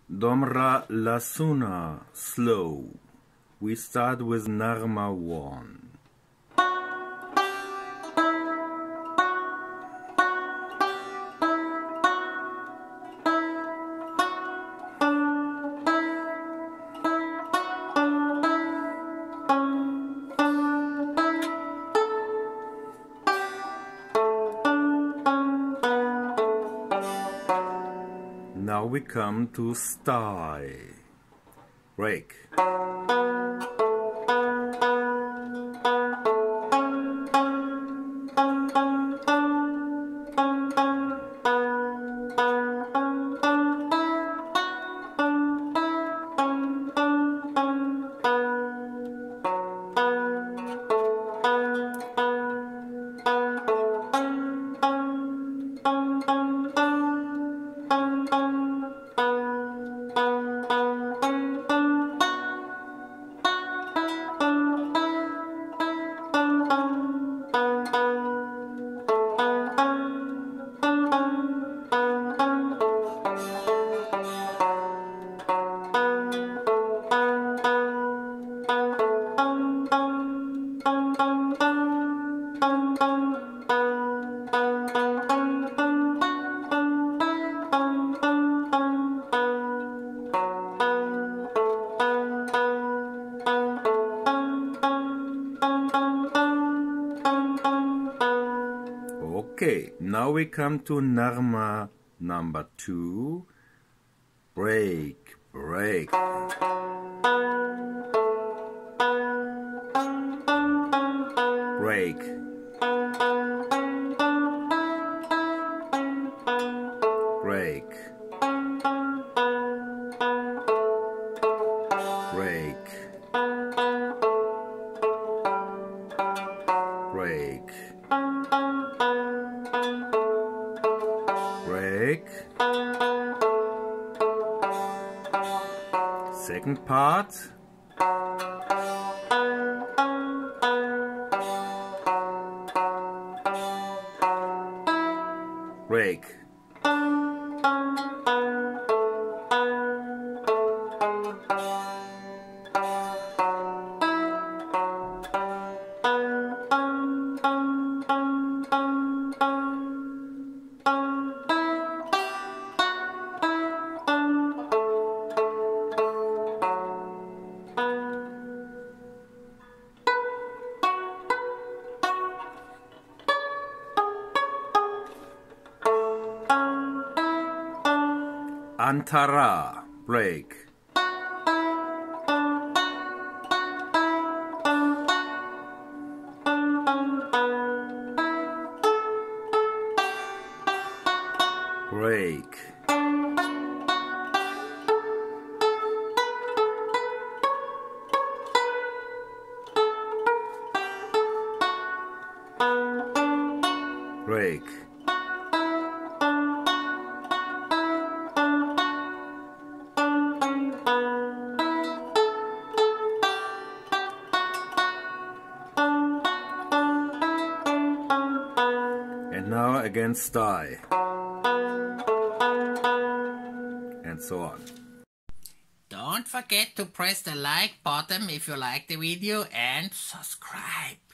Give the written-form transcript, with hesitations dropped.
Domra Lasuna, slow. We start with Narma 1. Now we come to Stai. Break. Okay, now we come to Narma number 2. Break, break. Break. Break. Break. Break. Break. Second part. Break. Antara, break. Break. Break. And now again Stai. And so on. Don't forget to press the like button if you like the video and subscribe.